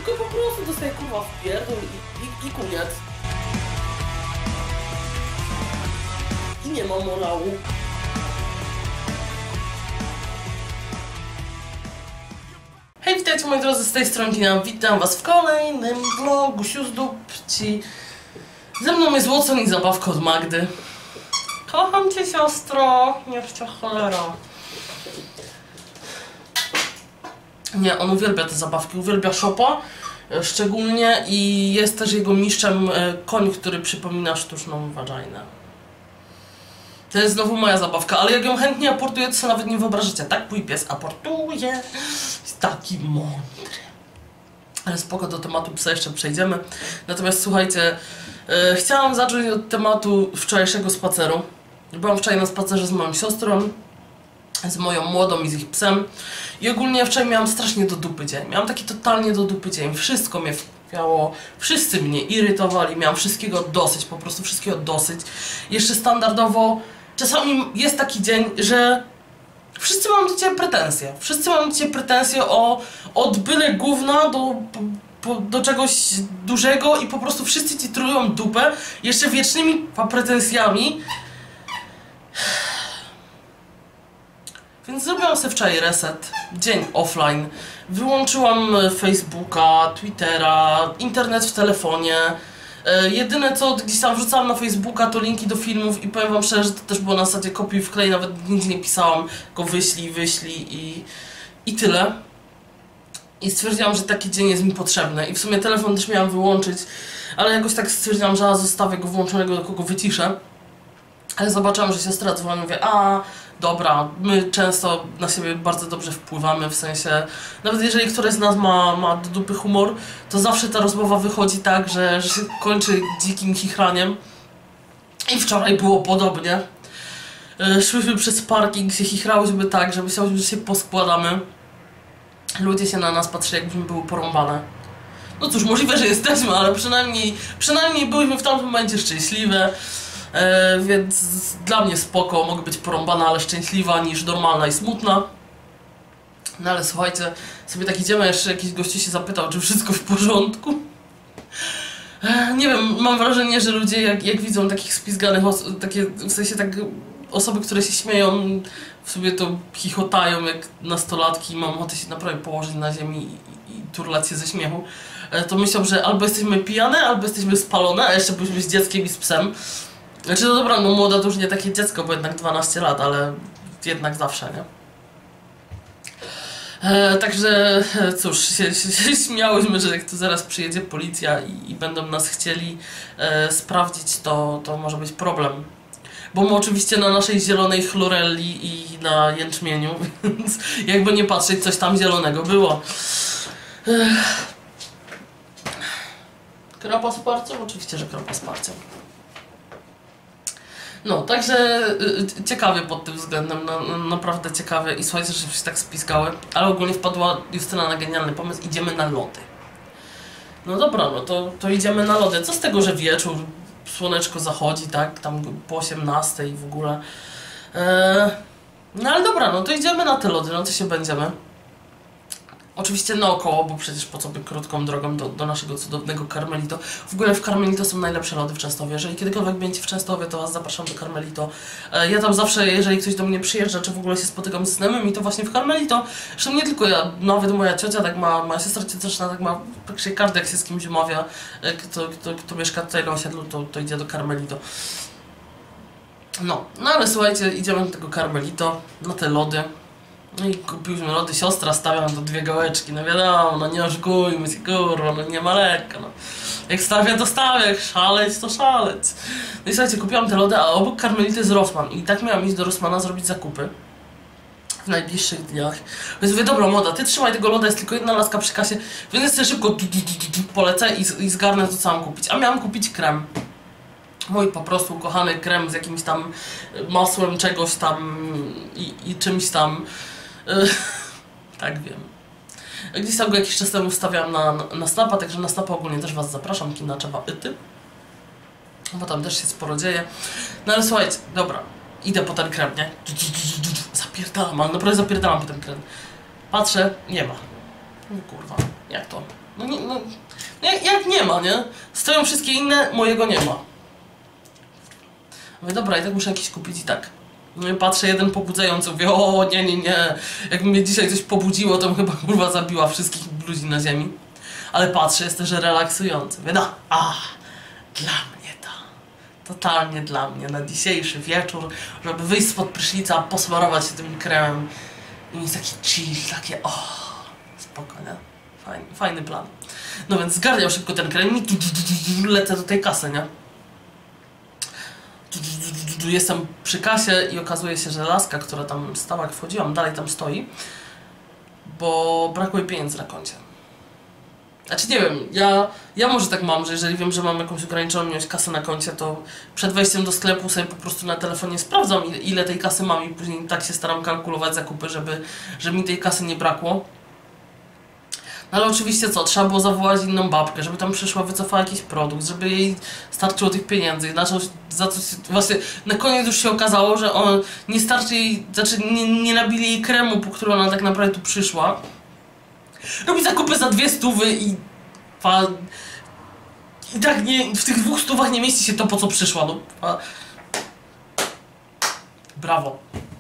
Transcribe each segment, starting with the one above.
tylko po prostu dostaję kurwa w pierdol i koniec. I nie ma morału. Hej, witajcie moi drodzy, z tej strony Tina. Witam was w kolejnym vlogu Siuzdupci. Ze mną jest Watson i zabawka od Magdy. Kocham cię, siostro. Niech cię cholera. Nie, on uwielbia te zabawki, uwielbia Shopa szczególnie i jest też jego mistrzem koń, który przypomina sztuczną waginę. To jest znowu moja zabawka, ale jak ją chętnie aportuję, to sobie nawet nie wyobrażacie. Tak mój pies aportuje. Jest taki mądry. Ale spoko, do tematu psa jeszcze przejdziemy. Natomiast słuchajcie, chciałam zacząć od tematu wczorajszego spaceru. Byłam wczoraj na spacerze z moją siostrą, z moją młodą i z ich psem. I ogólnie wczoraj miałam strasznie do dupy dzień. Miałam taki totalnie do dupy dzień. Wszystko mnie wpiało, wszyscy mnie irytowali, miałam wszystkiego dosyć, po prostu wszystkiego dosyć. Jeszcze standardowo, czasami jest taki dzień, że wszyscy mam do ciebie pretensje. Wszyscy mam do ciebie pretensje od byle gówna do czegoś dużego i po prostu wszyscy ci trują dupę jeszcze wiecznymi pretensjami. Więc zrobiłam sobie wczoraj reset, dzień offline, wyłączyłam Facebooka, Twittera, internet w telefonie. Jedyne co gdzieś tam wrzucałam na Facebooka to linki do filmów i powiem wam szczerze, że to też było na zasadzie kopiuj wklej, nawet nic nie pisałam, tylko wyślij i tyle. I stwierdziłam, że taki dzień jest mi potrzebny i w sumie telefon też miałam wyłączyć, ale jakoś tak stwierdziłam, że zostawię go włączonego, tylko go wyciszę. Ale zobaczyłam, że siostra dzwoni, mówię, dobra, my często na siebie bardzo dobrze wpływamy, w sensie, nawet jeżeli któreś z nas ma do dupy humor, to zawsze ta rozmowa wychodzi tak, że się kończy dzikim chichraniem. I wczoraj było podobnie. Szłyśmy przez parking, się chichrałyśmy tak, że myślałyśmy, że się poskładamy. Ludzie się na nas patrzyli, jakbyśmy były porąbane. No cóż, możliwe, że jesteśmy, ale przynajmniej byliśmy w tamtym momencie szczęśliwe. Więc dla mnie spoko, mogę być porąbana, ale szczęśliwa niż normalna i smutna. No ale słuchajcie, sobie tak idziemy, jeszcze jakiś gościu się zapytał, czy wszystko w porządku. Nie wiem, mam wrażenie, że ludzie jak widzą takich spizganych osób, takie w sensie tak osoby, które się śmieją, w sobie to chichotają jak nastolatki, mam ochotę się naprawdę położyć na ziemi i turlać się ze śmiechu, to myślą, że albo jesteśmy pijane, albo jesteśmy spalone, a jeszcze byliśmy z dzieckiem i z psem. Znaczy, no dobra, no młoda to już nie takie dziecko, bo jednak 12 lat, ale jednak zawsze, nie? Także cóż, się śmiałyśmy, że jak tu zaraz przyjedzie policja i będą nas chcieli sprawdzić, to może być problem. Bo my oczywiście na naszej zielonej chlorelli i na jęczmieniu, więc jakby nie patrzeć, coś tam zielonego było. Krapa z parcą? Oczywiście, że krapa z parcą. No, także ciekawie pod tym względem, naprawdę ciekawie i słuchajcie, że się tak spiskały, ale ogólnie wpadła Justyna na genialny pomysł, idziemy na lody. No dobra, no to idziemy na lody, co z tego, że wieczór, słoneczko zachodzi, tak, tam po 18 w ogóle. No ale dobra, no to idziemy na te lody, no to się będziemy. Oczywiście naokoło, bo przecież po co by krótką drogą do naszego cudownego Carmelito. W ogóle w Carmelito są najlepsze lody w Częstochowie. Jeżeli kiedykolwiek będziecie w Częstochowie, to was zapraszam do Carmelito. Ja tam zawsze, jeżeli ktoś do mnie przyjeżdża, czy w ogóle się spotykam z znajomymi, to właśnie w Carmelito. Zresztą nie tylko ja, nawet moja ciocia tak ma, moja siostra cioteczna tak ma, praktycznie każdy jak się z kimś umawia, kto mieszka tutaj na osiedlu, to idzie do Carmelito. No ale słuchajcie, idziemy do tego Carmelito, na te lody. No i kupiłyśmy lody, siostra stawia to 2 gałeczki, no wiadomo, no nie oszukujmy się, kurwa, no nie ma lekka, no. Jak stawia to stawia, jak szaleć to szalec. No i słuchajcie, kupiłam te lody, a obok Carmelity jest Rossmann i tak miałam iść do Rossmana zrobić zakupy w najbliższych dniach. Więc mówię, dobra młoda, ty trzymaj tego loda, jest tylko jedna laska przy kasie, więc sobie szybko polecę i zgarnę to co mam kupić. A miałam kupić krem. Mój po prostu ukochany krem z jakimś tam masłem czegoś tam i czymś tam. Tak wiem. Gdzieś tam go jakiś czas temu wstawiam na Snapa, także na Snapa ogólnie też was zapraszam, Kina Czewa Yty. Bo tam też się sporo dzieje. No ale słuchajcie, dobra, idę po ten krem, nie? Zapierdalam, ale naprawdę zapierdalam po ten krem. Patrzę, nie ma. No kurwa, jak to? No nie, no, jak nie ma, nie? Stoją wszystkie inne, mojego nie ma. Mówię, dobra, i tak muszę jakiś kupić i tak. No i patrzę, jeden pobudzający, mówię, o nie. Jakby mnie dzisiaj coś pobudziło, to bym chyba kurwa zabiła wszystkich ludzi na ziemi. Ale patrzę, jest też relaksujący. Mówię, no, dla mnie to. Totalnie dla mnie, na dzisiejszy wieczór, żeby wyjść spod prysznica, posmarować się tym kremem i mieć taki chill, takie spokojnie. Fajny plan. No więc zgarniał szybko ten krem i lecę do tej kasy, nie? Jestem przy kasie i okazuje się, że laska, która tam stała, jak wchodziłam, dalej tam stoi, bo brakuje pieniędzy na koncie. Znaczy nie wiem, ja może tak mam, że jeżeli wiem, że mam jakąś ograniczoną ilość kasy na koncie, to przed wejściem do sklepu sobie po prostu na telefonie sprawdzam, ile tej kasy mam i później tak się staram kalkulować zakupy, żeby mi tej kasy nie brakło. No ale oczywiście co, trzeba było zawołać inną babkę, żeby tam przyszła, wycofała jakiś produkt, żeby jej starczyło tych pieniędzy. Za coś, właśnie na koniec już się okazało, że nie starczy jej, znaczy nie nabili jej kremu, po który ona tak naprawdę tu przyszła. Robi zakupy za 200 i tak w tych 200 nie mieści się to, po co przyszła. No, brawo.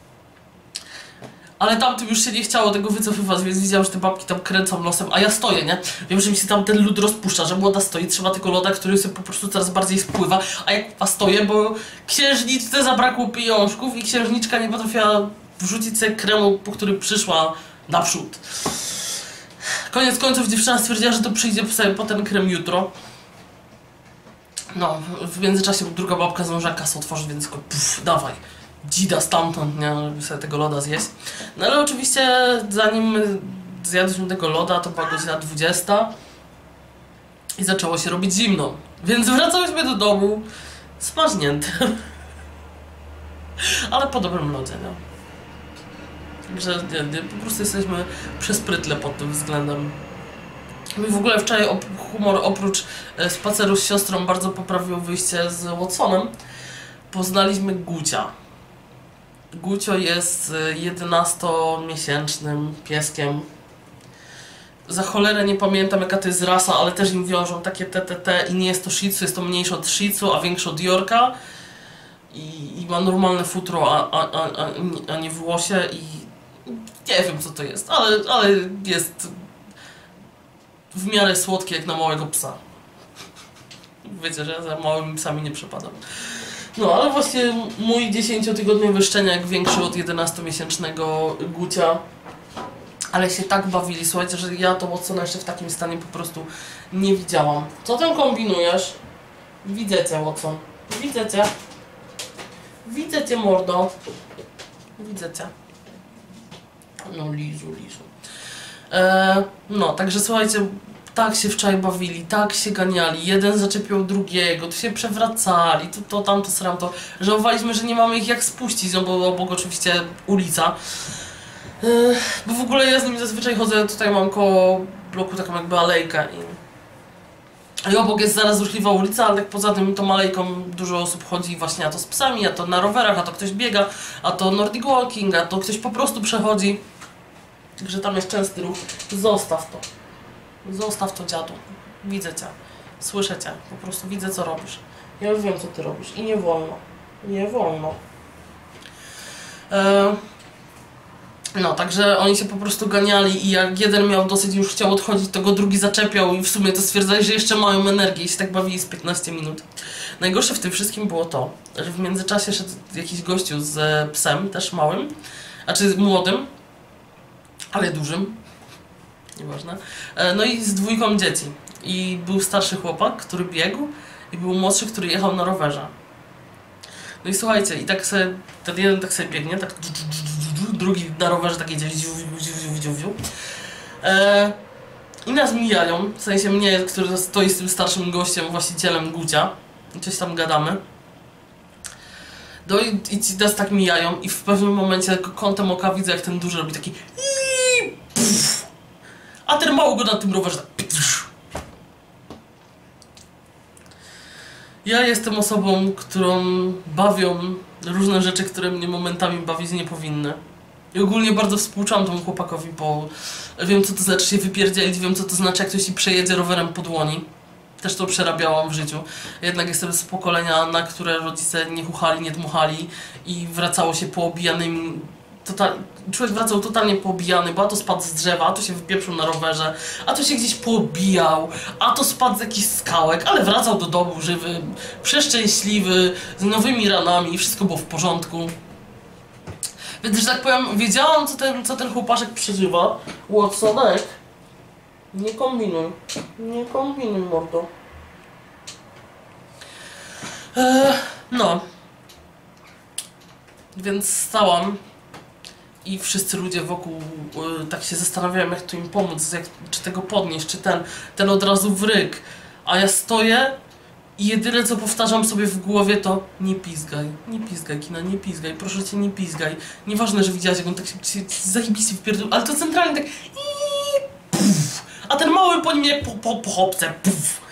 Ale tamtym już się nie chciało tego wycofywać, więc widziałam, że te babki tam kręcą nosem, a ja stoję, nie? Wiem, że mi się tam ten lód rozpuszcza, że młoda stoi, trzeba tylko loda, który sobie po prostu coraz bardziej spływa, a ja stoję, bo księżniczce zabrakło pieniążków i księżniczka nie potrafiła wrzucić sobie kremu, po który przyszła naprzód. Koniec końców dziewczyna stwierdziła, że to przyjdzie sobie po ten krem jutro. No, w międzyczasie druga babka zdążyła kasę otworzyć, więc tylko dawaj. Dzida stamtąd, nie, żeby sobie tego loda zjeść. No ale oczywiście zanim zjadliśmy tego loda, to była godzina 20 i zaczęło się robić zimno. Więc wracałyśmy do domu smażnięte. Ale po dobrym lodzie, nie? Także po prostu jesteśmy przesprytle pod tym względem. I w ogóle wczoraj humor oprócz spaceru z siostrą bardzo poprawił wyjście z Watsonem. Poznaliśmy Gucia. Gucio jest 11-miesięcznym pieskiem. Za cholerę nie pamiętam, jaka to jest rasa, ale też im wiążą takie TTT i nie jest to Shih Tzu, jest to mniejsze od Shih Tzu, a większe od Yorka. I ma normalne futro, a nie włosie i nie wiem, co to jest, ale jest w miarę słodkie jak na małego psa. Wiecie, że ja za małymi psami nie przepadam. No, ale właśnie mój 10-tygodniowy szczeniak większy od 11-miesięcznego Gucia. Ale się tak bawili, słuchajcie, że ja to Watsona jeszcze w takim stanie po prostu nie widziałam. Co tam kombinujesz? Widzę cię, Watson. Widzę cię. Widzę cię, mordo. Widzę cię. No, lizu. No, także słuchajcie, tak się wczoraj bawili, tak się ganiali, jeden zaczepiał drugiego, tu się przewracali, to tamto, sramto. Żałowaliśmy, że nie mamy ich jak spuścić, no bo obok oczywiście ulica. Bo w ogóle ja z nimi zazwyczaj chodzę, tutaj mam koło bloku taką jakby alejkę i obok jest zaraz ruchliwa ulica, ale tak poza tym tą alejką dużo osób chodzi właśnie, a to z psami, a to na rowerach, a to ktoś biega, a to Nordic Walking, a to ktoś po prostu przechodzi. Także tam jest częsty ruch. Zostaw to. Zostaw to, dziadu. Widzę cię. Słyszę cię. Po prostu widzę, co robisz. Ja już wiem, co ty robisz. I nie wolno. Nie wolno. No, także oni się po prostu ganiali i jak jeden miał dosyć już chciał odchodzić, to go drugi zaczepiał i w sumie to stwierdzali, że jeszcze mają energię i się tak bawili z 15 minut. Najgorsze w tym wszystkim było to, że w międzyczasie szedł jakiś gościu z psem, też małym, znaczy młodym, ale dużym, nieważne, no i z dwójką dzieci. I był starszy chłopak, który biegł i był młodszy, który jechał na rowerze. No i słuchajcie, i tak sobie, ten jeden tak sobie biegnie, tak drugi na rowerze tak jedzie, i nas mijają, w sensie mnie, który stoi z tym starszym gościem, właścicielem Gucia, i coś tam gadamy. No i ci nas tak mijają i w pewnym momencie kątem oka widzę, jak ten duży robi taki a ten mały go na tym rowerze tak. Ja jestem osobą, którą bawią różne rzeczy, które mnie momentami bawić nie powinny. I ogólnie bardzo współczułam temu chłopakowi, bo wiem, co to znaczy się wypierdzielić, wiem, co to znaczy, jak ktoś ci przejedzie rowerem po dłoni. Też to przerabiałam w życiu. Jednak jestem z pokolenia, na które rodzice nie chuchali, nie dmuchali i wracało się poobijanymi. Człowiek wracał totalnie poobijany, bo a to spadł z drzewa, a to się wypieprzył na rowerze, a to się gdzieś poobijał, a to spadł z jakichś skałek, ale wracał do domu żywy, przeszczęśliwy, z nowymi ranami i wszystko było w porządku. Więc, że tak powiem, wiedziałam, co ten chłopaszek przeżywa. Watsonek, nie kombinuj, mordo. No. Więc stałam i wszyscy ludzie wokół tak się zastanawiają, jak tu im pomóc, czy tego podnieść, czy ten od razu w ryk. A ja stoję i jedyne, co powtarzam sobie w głowie, to nie pizgaj, Kina, nie pizgaj, proszę cię, nie pizgaj. Nieważne, że widziałaś, jak on tak się zajebiście wpierdolił, ale to centralnie tak puf, a ten mały po nim jak po chopce, puf.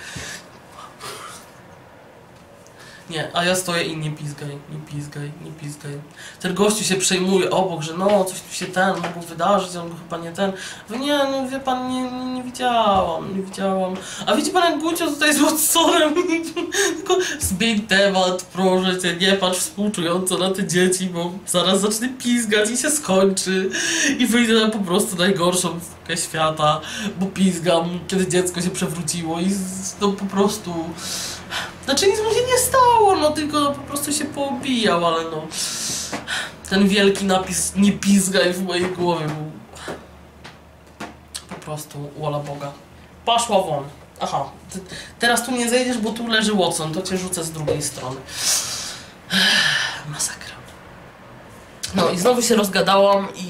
Nie, a ja stoję i nie pizgaj. Ten gościu się przejmuje obok, że no, coś tu się mogło wydarzyć, on chyba nie nie, no wie pan, nie widziałam. A widzi pan, jak Gucio tutaj z Watsonem, tylko zmień temat, proszę cię, nie patrz współczująco na te dzieci, bo zaraz zacznę pizgać i się skończy. I wyjdę na po prostu najgorszą świata, bo pizgam, kiedy dziecko się przewróciło i no po prostu... Znaczy nic mu się nie stało, no tylko po prostu się poobijał, ale no... Ten wielki napis nie pizgaj w mojej głowie był... Po prostu, wola Boga. Paszła won. Aha, teraz tu nie zejdziesz, bo tu leży Watson, to cię rzucę z drugiej strony. Masakra. No i znowu się rozgadałam i...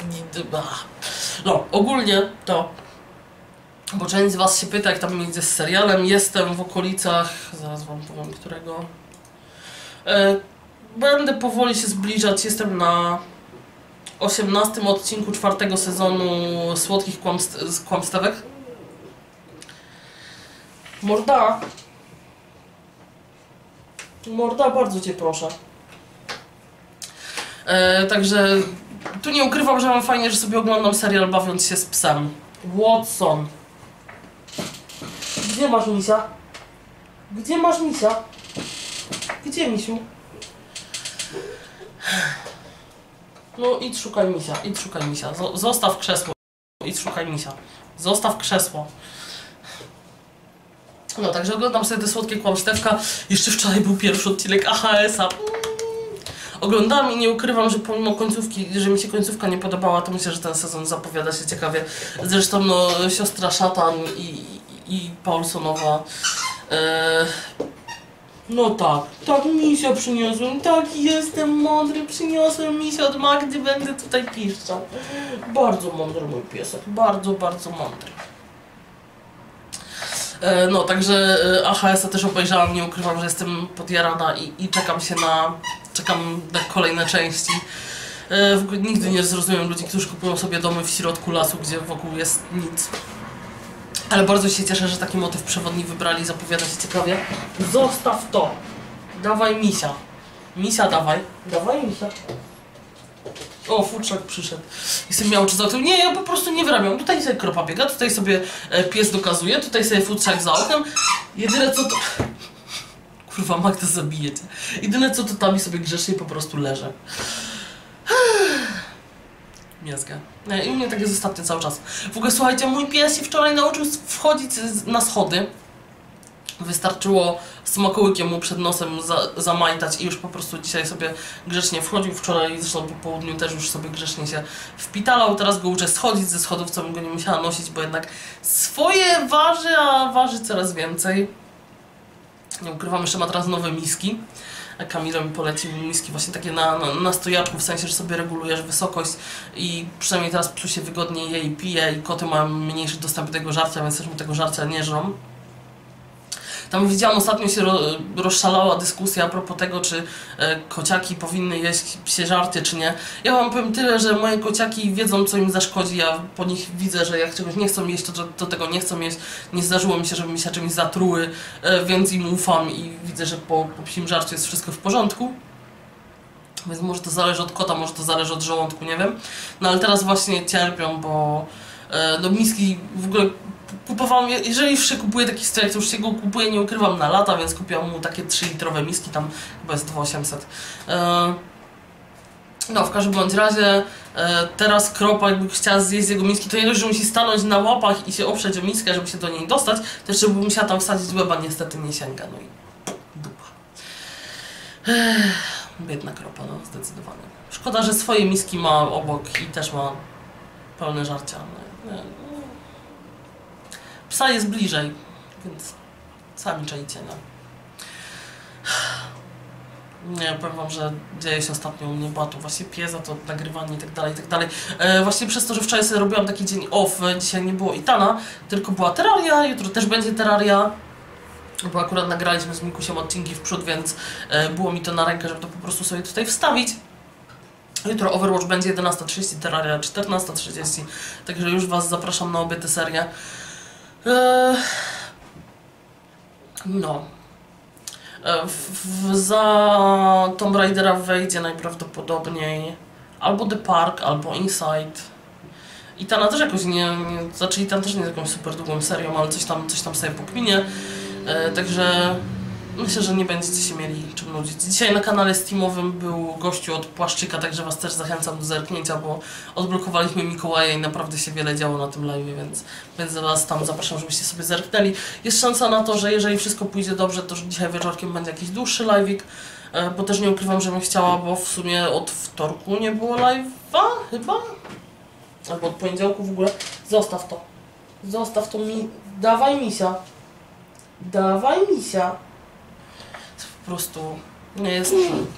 No, ogólnie to... Bo część z was się pyta, jak tam idzie z serialem. Jestem w okolicach... Zaraz wam powiem, którego... Będę powoli się zbliżać. Jestem na 18 odcinku 4. sezonu Słodkich Kłamstewek. Morda, bardzo cię proszę. Także tu nie ukrywam, że mam fajnie, że sobie oglądam serial bawiąc się z psem. Watson. Gdzie masz misia? Gdzie, misiu? No idź szukaj misia. Zostaw krzesło. Idź szukaj misia. Zostaw krzesło. No, także oglądam sobie te Słodkie Kłamstewka. Jeszcze wczoraj był pierwszy odcinek AHS-a. Oglądam i nie ukrywam, że pomimo końcówki, że mi się końcówka nie podobała, to myślę, że ten sezon zapowiada się ciekawie. Zresztą no, siostra Szatan i Paulsonowa. No tak misia przyniosłem, tak jestem mądry, przyniosłem misia od Magdy, będę tutaj piszczał. Bardzo mądry mój piesek, bardzo mądry. No, także AHS-a też obejrzałam, nie ukrywam, że jestem podjarana i czekam na kolejne części. Nigdy nie zrozumiem ludzi, którzy kupują sobie domy w środku lasu, gdzie wokół jest nic. Ale bardzo się cieszę, że taki motyw przewodni wybrali, zapowiada się ciekawie. Zostaw to! Dawaj misia. Misia dawaj. Dawaj misia. O, futrzak przyszedł. I sobie miał czy za oknem. Nie, ja po prostu nie wyrabiam. Tutaj sobie kropa biega, tutaj sobie pies dokazuje, tutaj sobie futrzak za oknem. Jedyne co to... Kurwa, Magda zabije cię. Jedyne co to tam i sobie grzecznie po prostu leżę. Miazga. I u mnie tak jest ostatnio cały czas. W ogóle słuchajcie, mój pies się wczoraj nauczył wchodzić na schody. Wystarczyło smakołykiem mu przed nosem zamajtać i już po prostu dzisiaj sobie grzecznie wchodził. Wczoraj zresztą po południu też już sobie grzecznie się wpitalał. Teraz go uczę schodzić ze schodów, co bym go nie musiała nosić, bo jednak swoje waży, a waży coraz więcej. Nie ukrywam, jeszcze ma teraz nowe miski. Kamila mi polecił miski właśnie takie na stojaczku, w sensie, że sobie regulujesz wysokość i przynajmniej teraz psu się wygodniej je i pije i koty mają mniejszy dostęp do tego żarcia, więc też mu tego żarcia nie żrą. Tam widziałam, ostatnio się rozszalała dyskusja a propos tego, czy kociaki powinny jeść psie żarcie, czy nie. Ja wam powiem tyle, że moje kociaki wiedzą, co im zaszkodzi, ja po nich widzę, że jak czegoś nie chcą jeść, to do tego nie chcą jeść. Nie zdarzyło mi się, żeby mi się czymś zatruły, więc im ufam i widzę, że po psim żarciu jest wszystko w porządku. Więc może to zależy od kota, może to zależy od żołądku, nie wiem. No ale teraz właśnie cierpią, bo no miski w ogóle kupowałam, jeżeli już się kupuje taki strajk, to już się go kupuję, nie ukrywam, na lata, więc kupiłam mu takie 3-litrowe miski, tam chyba jest 2800. No, w każdym bądź razie teraz Kropa, jakby chciała zjeść jego miski, to nie dość, że musi stanąć na łapach i się oprzeć o miskę, żeby się do niej dostać, to jeszcze by musiała tam wsadzić łeba, niestety nie sięga, no i dupa. Biedna Kropa, no, zdecydowanie. Szkoda, że swoje miski ma obok i też ma pełne żarcia. No. Psa jest bliżej, więc sami czajcie, no. Nie, powiem wam, że dzieje się ostatnio u mnie, była to właśnie pieza, to nagrywanie i tak dalej, i tak dalej. Właśnie przez to, że wczoraj sobie robiłam taki dzień off, dzisiaj nie było Itana, tylko była Terraria, jutro też będzie Terraria. Bo akurat nagraliśmy z Mikusiem odcinki w przód, więc było mi to na rękę, żeby to po prostu sobie tutaj wstawić. Jutro Overwatch będzie 11:30, Terraria 14:30, także już was zapraszam na obie te serie. No. Za Tomb Raidera wejdzie najprawdopodobniej albo The Park, albo Inside. I Tana też jakoś znaczy Itan też nie jest jakąś super długą serią, ale coś tam sobie pokminie. Także myślę, że nie będziecie się mieli czym nudzić. Dzisiaj na kanale Steamowym był gościu od Płaszczyka, także was też zachęcam do zerknięcia, bo odblokowaliśmy Mikołaja i naprawdę się wiele działo na tym live, więc was tam zapraszam, żebyście sobie zerknęli. Jest szansa na to, że jeżeli wszystko pójdzie dobrze, to dzisiaj wieczorkiem będzie jakiś dłuższy live'ik, bo też nie ukrywam, że bym chciała, bo w sumie od wtorku nie było live'a, chyba? Albo od poniedziałku w ogóle. Zostaw to. Zostaw to mi. Dawaj misia. Dawaj misia. Po prostu nie jest.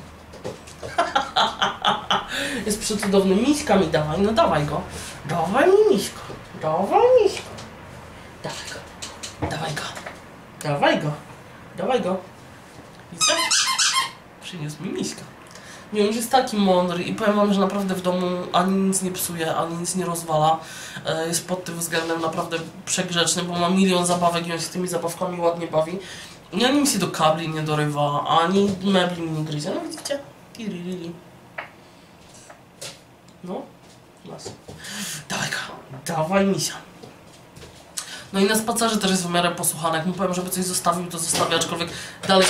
Jest przecudowny. Miśka mi dawaj. No dawaj go. Dawaj mi miśko. Dawaj miśko. Dawaj go. Dawaj go. Dawaj go. Dawaj go. Widzicie? Przyniósł mi miśka. Nie, on jest taki mądry i powiem wam, że naprawdę w domu ani nic nie psuje, ani nic nie rozwala. Jest pod tym względem naprawdę przegrzeczny, bo ma milion zabawek i on się tymi zabawkami ładnie bawi. I ani mi się do kabli nie dorywa, ani mebli mi nie gryzie. No widzicie? No, nas. Dawaj go, dawaj misia. No i na spacerze też jest w miarę posłuchany. Jak mu powiem, żeby coś zostawił, to zostawia, aczkolwiek dalej...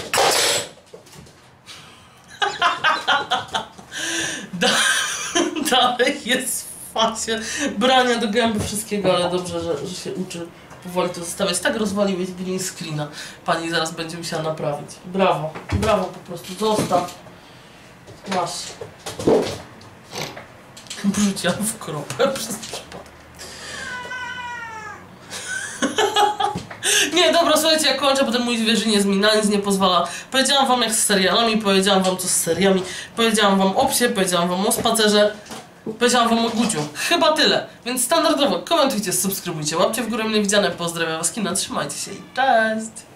Dalej jest w fazie brania do gęby wszystkiego, ale dobrze, że się uczy powoli to zostawiać. Tak rozwaliłeś green screena. Pani zaraz będzie musiała naprawić. Brawo, brawo po prostu. Zostaw. Masz. Wrzuciłam w kropę przez przypadek. Nie, dobra, słuchajcie, ja kończę, bo ten mój zwierzyniec mi na nic nie pozwala. Powiedziałam wam jak z serialami, powiedziałam wam co z seriami, powiedziałam wam o psie, powiedziałam wam o spacerze, powiedziałam wam o Guciu. Chyba tyle. Więc standardowo komentujcie, subskrybujcie, łapcie w górę mnie widziane, pozdrawiam was, kina, trzymajcie się i cześć!